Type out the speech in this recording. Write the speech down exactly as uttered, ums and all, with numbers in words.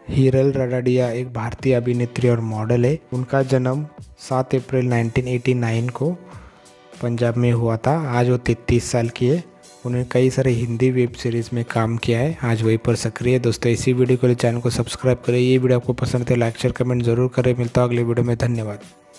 हीरल रडाडिया एक भारतीय अभिनेत्री और मॉडल है। उनका जन्म सात अप्रैल उन्नीस सौ नवासी को पंजाब में हुआ था। आज वो तैंतीस साल की है। उन्होंने कई सारे हिंदी वेब सीरीज़ में काम किया है। आज वहीं पर सक्रिय है। दोस्तों इसी वीडियो के लिए चैनल को सब्सक्राइब करें। ये वीडियो आपको पसंद है लाइक शेयर कमेंट जरूर करें। मिलता हूं अगले वीडियो में। धन्यवाद।